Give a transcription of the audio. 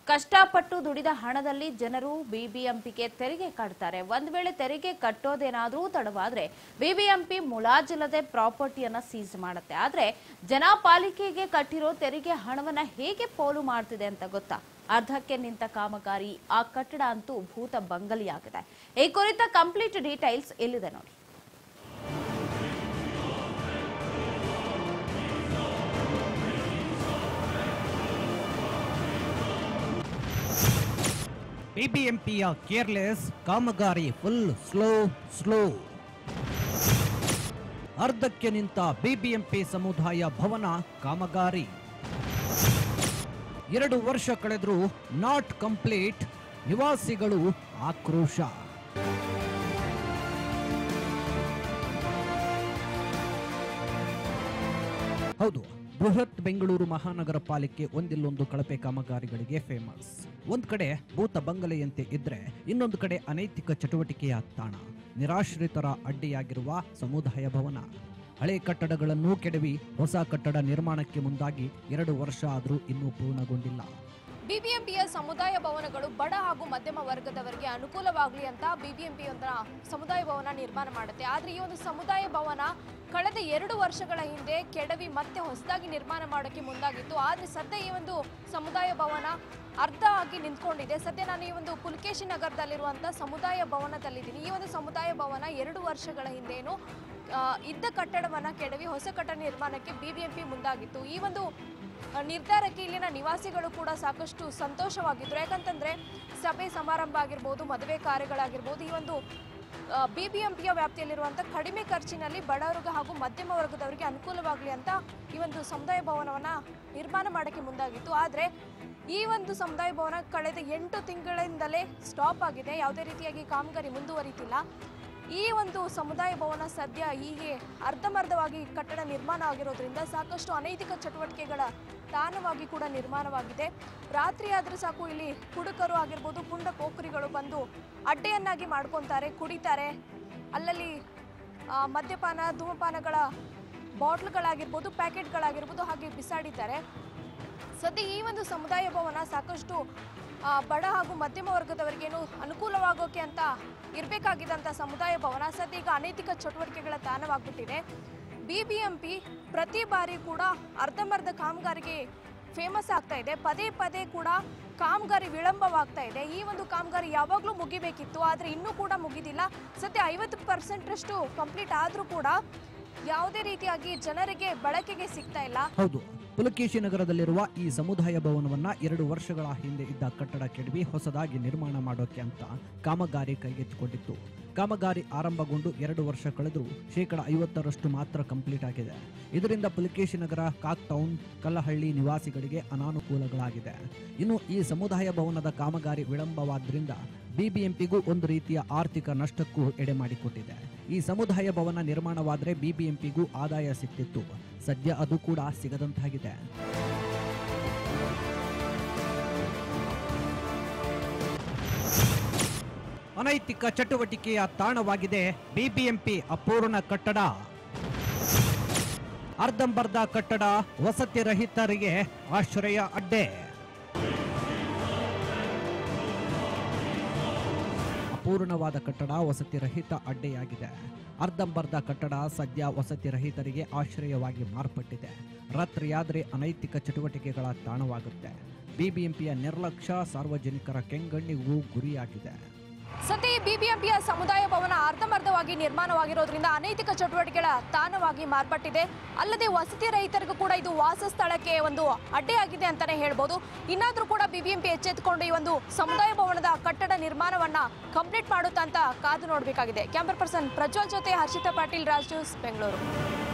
ಕಷ್ಟಪಟ್ಟು ದುಡಿದ ಹಣದಲ್ಲಿ ಜನರು ಬಿಬಿಎಂಪಿಗೆ ತೆರಿಗೆ ಕಟ್ತಾರೆ. ಒಂದು ವೇಳೆ ತೆರಿಗೆ ಕಟ್ಟೋದೇನಾದರೂ ತಡವಾದ್ರೆ ಬಿಬಿಎಂಪಿ ಮುಲಾಜಿಲ್ಲದೆ ಪ್ರಾಪರ್ಟಿಯನ್ನ ಸೀಸ್ ಮಾಡುತ್ತೆ. ಆದ್ರೆ ಜನಪಾಲಿಕೆಗೆ ಕಟ್ಟಿರೋ ತೆರಿಗೆ ಹಣವನ್ನ ಹೇಗೆ ಪೋಲು ಮಾಡ್ತಿದೆ ಅಂತ ಗೊತ್ತಾ? ಅರ್ಧಕ್ಕೆ ನಿಂತ ಕಾಮಗಾರಿ, ಆ ಕಟ್ಟಡ ಅಂತೂ ಭೂತ ಬಂಗಲಿಯಾಗಿದೆ. ಈ ಕುರಿತ ಕಂಪ್ಲೀಟ್ ಡೀಟೇಲ್ಸ್ ಎಲ್ಲಿದೆ ನೋಡಿ. ಬಿಬಿಎಂಪಿಯ ಕೇರ್ಲೆಸ್ ಕಾಮಗಾರಿ ಫುಲ್ ಸ್ಲೋ. ಅರ್ಧಕ್ಕೆ ನಿಂತ ಬಿಬಿಎಂಪಿ ಸಮುದಾಯ ಭವನ ಕಾಮಗಾರಿ 2 ವರ್ಷ ಕಳೆದರೂ ನಾಟ್ ಕಂಪ್ಲೀಟ್. ನಿವಾಸಿಗಳು ಆಕ್ರೋಶ. ಹೌದು, ಬೃಹತ್ ಬೆಂಗಳೂರು ಮಹಾನಗರ ಪಾಲಿಕೆ ಒಂದಿಲ್ಲೊಂದು ಕಳಪೆ ಕಾಮಗಾರಿಗಳಿಗೆ ಫೇಮಸ್. ಒಂದ್ ಕಡೆ ಭೂತ ಬಂಗಲೆಯಂತೆ ಇದ್ರೆ, ಇನ್ನೊಂದು ಕಡೆ ಅನೈತಿಕ ಚಟುವಟಿಕೆಯ ತಾಣ, ನಿರಾಶ್ರಿತರ ಅಡ್ಡಿಯಾಗಿರುವ ಸಮುದಾಯ ಭವನ. ಹಳೆ ಕಟ್ಟಡಗಳನ್ನು ಕೆಡವಿ ಹೊಸ ಕಟ್ಟಡ ನಿರ್ಮಾಣಕ್ಕೆ ಮುಂದಾಗಿ 2 ವರ್ಷ ಆದರೂ ಇನ್ನೂ ಪೂರ್ಣಗೊಂಡಿಲ್ಲ. ಬಿಬಿಎಂಪಿಯ ಸಮುದಾಯ ಭವನಗಳು ಬಡ ಹಾಗೂ ಮಧ್ಯಮ ವರ್ಗದವರಿಗೆ ಅನುಕೂಲವಾಗಲಿ ಅಂತ ಬಿಬಿಎಂಪಿ ಒಂದರ ಸಮುದಾಯ ಭವನ ನಿರ್ಮಾಣ ಮಾಡುತ್ತೆ. ಆದರೆ ಈ ಒಂದು ಸಮುದಾಯ ಭವನ ಕಳೆದ 2 ವರ್ಷಗಳ ಹಿಂದೆ ಕೆಡವಿ ಮತ್ತೆ ಹೊಸದಾಗಿ ನಿರ್ಮಾಣ ಮಾಡೋಕ್ಕೆ ಮುಂದಾಗಿತ್ತು. ಆದರೆ ಸದ್ಯ ಈ ಒಂದು ಸಮುದಾಯ ಭವನ ಅರ್ಧ ಆಗಿ ನಿಂತ್ಕೊಂಡಿದೆ. ಸದ್ಯ ನಾನು ಈ ಒಂದು ಪುಲಕೇಶಿ ನಗರದಲ್ಲಿರುವಂಥ ಸಮುದಾಯ ಭವನದಲ್ಲಿದ್ದೀನಿ. ಈ ಒಂದು ಸಮುದಾಯ ಭವನ 2 ವರ್ಷಗಳ ಹಿಂದೇನು ಇದ್ದ ಕಟ್ಟಡವನ್ನು ಕೆಡವಿ ಹೊಸ ಕಟ್ಟಡ ನಿರ್ಮಾಣಕ್ಕೆ ಬಿಬಿಎಂಪಿ ಮುಂದಾಗಿತ್ತು. ಈ ಒಂದು ನಿರ್ಧಾರಕ್ಕೆ ಇಲ್ಲಿನ ನಿವಾಸಿಗಳು ಕೂಡ ಸಾಕಷ್ಟು ಸಂತೋಷವಾಗಿದ್ದರು. ಯಾಕಂತಂದರೆ ಸಭೆ ಸಮಾರಂಭ ಆಗಿರ್ಬೋದು, ಮದುವೆ ಕಾರ್ಯಗಳಾಗಿರ್ಬೋದು, ಈ ಒಂದು ಬಿಬಿಎಂಪಿಯ ವ್ಯಾಪ್ತಿಯಲ್ಲಿರುವಂಥ ಕಡಿಮೆ ಖರ್ಚಿನಲ್ಲಿ ಬಡವರಿಗೆ ಹಾಗೂ ಮಧ್ಯಮ ವರ್ಗದವರಿಗೆ ಅನುಕೂಲವಾಗಲಿ ಅಂತ ಈ ಒಂದು ಸಮುದಾಯ ಭವನವನ್ನು ನಿರ್ಮಾಣ ಮಾಡೋಕ್ಕೆ ಮುಂದಾಗಿತ್ತು. ಆದರೆ ಈ ಒಂದು ಸಮುದಾಯ ಭವನ ಕಳೆದ 8 ತಿಂಗಳಿಂದಲೇ ಸ್ಟಾಪ್ ಆಗಿದೆ. ಯಾವುದೇ ರೀತಿಯಾಗಿ ಕಾಮಗಾರಿ ಮುಂದುವರಿತಿಲ್ಲ. ಈ ಒಂದು ಸಮುದಾಯ ಭವನ ಸದ್ಯ ಹೀಗೆ ಅರ್ಧಮರ್ಧವಾಗಿ ಕಟ್ಟಡ ನಿರ್ಮಾಣ ಆಗಿರೋದ್ರಿಂದ ಸಾಕಷ್ಟು ಅನೈತಿಕ ಚಟುವಟಿಕೆಗಳ ತಾಣವಾಗಿ ಕೂಡ ನಿರ್ಮಾಣವಾಗಿದೆ. ರಾತ್ರಿ ಆದರೂ ಸಾಕು ಇಲ್ಲಿ ಹುಡುಕರು ಆಗಿರ್ಬೋದು, ಪುಂಡ ಪೋಖರಿಗಳು ಬಂದು ಅಡ್ಡೆಯನ್ನಾಗಿ ಮಾಡ್ಕೊತಾರೆ, ಕುಡಿತಾರೆ. ಅಲ್ಲಲ್ಲಿ ಮದ್ಯಪಾನ, ಧೂಮಪಾನಗಳ ಬಾಟ್ಲ್ಗಳಾಗಿರ್ಬೋದು, ಪ್ಯಾಕೆಟ್ಗಳಾಗಿರ್ಬೋದು ಹಾಗೆ ಬಿಸಾಡಿದ್ದಾರೆ. ಸದ್ಯ ಈ ಒಂದು ಸಮುದಾಯ ಭವನ ಸಾಕಷ್ಟು ಬಡ ಹಾಗೂ ಮಧ್ಯಮ ವರ್ಗದವರಿಗೇನು ಅನುಕೂಲವಾಗೋಕೆ ಅಂತ ಇರಬೇಕಾಗಿದ್ದಂಥ ಸಮುದಾಯ ಭವನ ಸದ್ಯ ಈಗ ಅನೈತಿಕ ಚಟುವಟಿಕೆಗಳ ತಾಣವಾಗ್ಬಿಟ್ಟಿದೆ. ಬಿಬಿಎಂಪಿ ಪ್ರತಿ ಬಾರಿ ಕೂಡ ಅರ್ಧಂಬರ್ಧ ಕಾಮಗಾರಿಗೆ ಫೇಮಸ್ ಆಗ್ತಾ ಇದೆ. ಪದೇ ಪದೇ ಕೂಡ ಕಾಮಗಾರಿ ವಿಳಂಬವಾಗ್ತಾ ಇದೆ. ಈ ಒಂದು ಕಾಮಗಾರಿ ಯಾವಾಗಲೂ ಮುಗಿಬೇಕಿತ್ತು, ಆದರೆ ಇನ್ನೂ ಕೂಡ ಮುಗಿದಿಲ್ಲ. ಸದ್ಯ 50% ಕಂಪ್ಲೀಟ್ ಆದರೂ ಕೂಡ ಯಾವುದೇ ರೀತಿಯಾಗಿ ಜನರಿಗೆ ಬಳಕೆಗೆ ಸಿಗ್ತಾ ಇಲ್ಲ. ಹೌದು, ಪುಲಕೇಶಿ ನಗರದಲ್ಲಿರುವ ಈ ಸಮುದಾಯ ಭವನವನ್ನ 2 ವರ್ಷಗಳ ಹಿಂದೆ ಇದ್ದ ಕಟ್ಟಡ ಕೆಡವಿ ಹೊಸದಾಗಿ ನಿರ್ಮಾಣ ಮಾಡೋಕೆ ಅಂತ ಕಾಮಗಾರಿ ಕೈಗೆತ್ತಿಕೊಂಡಿತ್ತು. ಕಾಮಗಾರಿ ಆರಂಭಗೊಂಡು 2 ವರ್ಷ ಕಳೆದರೂ 50% ಮಾತ್ರ ಕಂಪ್ಲೀಟ್ ಆಗಿದೆ. ಇದರಿಂದ ಪುಲಕೇಶಿ ನಗರ, ಕಾಕ್ ಟೌನ್, ಕಲ್ಲಹಳ್ಳಿ ನಿವಾಸಿಗಳಿಗೆ ಅನಾನುಕೂಲಗಳಾಗಿದೆ. ಇನ್ನು ಈ ಸಮುದಾಯ ಭವನದ ಕಾಮಗಾರಿ ವಿಳಂಬವಾದ್ರಿಂದ ಬಿಬಿಎಂಪಿಗೂ ಒಂದು ರೀತಿಯ ಆರ್ಥಿಕ ನಷ್ಟಕ್ಕೂ ಎಡೆ ಮಾಡಿಕೊಟ್ಟಿದೆ. ಈ ಸಮುದಾಯ ಭವನ ನಿರ್ಮಾಣವಾದರೆ ಬಿಬಿಎಂಪಿಗೂ ಆದಾಯ ಸಿಕ್ತಿತ್ತು. ಸದ್ಯ ಅದು ಕೂಡ ಸಿಗದಂತಾಗಿದೆ. ಅನೈತಿಕ ಚಟುವಟಿಕೆಯ ತಾಣವಾಗಿದೆ ಬಿಬಿಎಂಪಿ ಅಪೂರ್ಣ ಕಟ್ಟಡ. ಅರ್ಧಂಬರ್ಧ ಕಟ್ಟಡ ವಸತಿ ರಹಿತರಿಗೆ ಆಶ್ರಯ ಅಡ್ಡೆ. ಅಪೂರ್ಣವಾದ ಕಟ್ಟಡ ವಸತಿ ರಹಿತ ಅಡ್ಡೆಯಾಗಿದೆ. ಅರ್ಧಂಬರ್ಧ ಕಟ್ಟಡ ಸದ್ಯ ವಸತಿ ರಹಿತರಿಗೆ ಆಶ್ರಯವಾಗಿ ಮಾರ್ಪಟ್ಟಿದೆ. ರಾತ್ರಿಯಾದರೆ ಅನೈತಿಕ ಚಟುವಟಿಕೆಗಳ ತಾಣವಾಗುತ್ತೆ. ಬಿಬಿಎಂಪಿಯ ನಿರ್ಲಕ್ಷ್ಯ ಸಾರ್ವಜನಿಕರ ಕೆಂಗಣ್ಣಿಗೂ ಗುರಿಯಾಗಿದೆ. ಸದ್ಯ ಈ ಬಿಬಿಎಂಪಿಯ ಸಮುದಾಯ ಭವನ ಅರ್ಧಮರ್ಧವಾಗಿ ನಿರ್ಮಾಣವಾಗಿರೋದ್ರಿಂದ ಅನೈತಿಕ ಚಟುವಟಿಕೆಗಳ ತಾಣವಾಗಿ ಮಾರ್ಪಟ್ಟಿದೆ. ಅಲ್ಲದೆ ವಸತಿ ರಹಿತರಿಗೂ ಕೂಡ ಇದು ವಾಸ ಸ್ಥಳಕ್ಕೆ ಒಂದು ಅಡ್ಡೆಯಾಗಿದೆ ಅಂತಾನೆ ಹೇಳ್ಬೋದು. ಇನ್ನಾದರೂ ಕೂಡ ಬಿಬಿಎಂಪಿ ಎಚ್ಚೆತ್ತುಕೊಂಡು ಈ ಒಂದು ಸಮುದಾಯ ಭವನದ ಕಟ್ಟಡ ನಿರ್ಮಾಣವನ್ನ ಕಂಪ್ಲೀಟ್ ಮಾಡುತ್ತಾ ಅಂತ ಕಾದು ನೋಡಬೇಕಾಗಿದೆ. ಕ್ಯಾಮರಾ ಪರ್ಸನ್ ಪ್ರಜ್ವಲ್ ಜೊತೆ ಹರ್ಷಿತಾ ಪಾಟೀಲ್, ರಾಜ್ ನ್ಯೂಸ್, ಬೆಂಗಳೂರು.